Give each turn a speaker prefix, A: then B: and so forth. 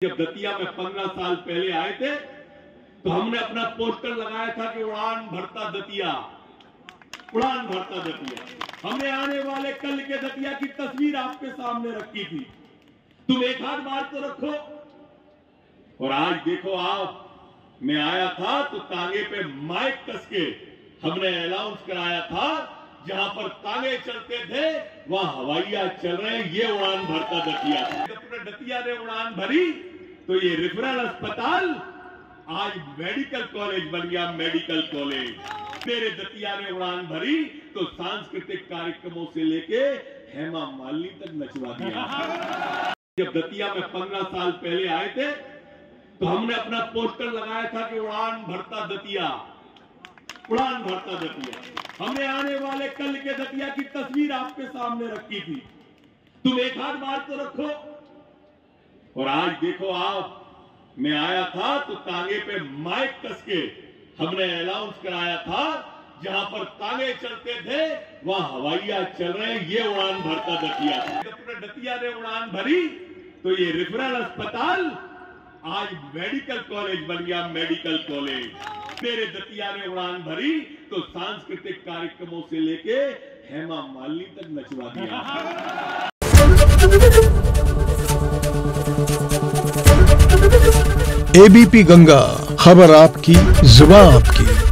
A: जब दतिया में 15 साल पहले आए थे तो हमने अपना पोस्टर लगाया था कि उड़ान भरता दतिया, उड़ान भरता दतिया। हमने आने वाले कल के दतिया की तस्वीर आपके सामने रखी थी। तुम एक हाथ बार तो रखो। और आज देखो आप, मैं आया था तो तांगे पे माइक कस के हमने अनाउंस कराया था, जहां पर तांगे चलते थे वहां हवाइयां चल रहे हैं। ये उड़ान भरता दतिया। जब पूरे दतिया ने उड़ान भरी तो ये रेफरल अस्पताल आज मेडिकल कॉलेज बन गया, मेडिकल कॉलेज। मेरे दतिया ने उड़ान भरी तो सांस्कृतिक कार्यक्रमों से लेके हेमा मालिनी तक नचवा दिया। जब दतिया में 15 साल पहले आए थे तो हमने अपना पोस्टर लगाया था कि उड़ान भरता दतिया, उड़ान भरता दतिया। हमने आने वाले कल के दतिया की तस्वीर आपके सामने रखी थी। तुम एक हाथ बार तो रखो। और आज देखो आप, मैं आया था तो तांगे पे माइक कस के हमने अनाउंस कराया था, जहां पर तांगे चलते थे वहां हवाइयां चल रहे हैं। ये उड़ान भरता दतिया। जब पूरे दतिया ने उड़ान भरी तो ये रेफरल अस्पताल आज मेडिकल कॉलेज बन गया, मेडिकल कॉलेज। मेरे दतिया ने उड़ान भरी तो सांस्कृतिक कार्यक्रमों से लेके हेमा मालिनी तक नचवा दिया।
B: एबीपी गंगा, खबर आपकी, जुबान आपकी।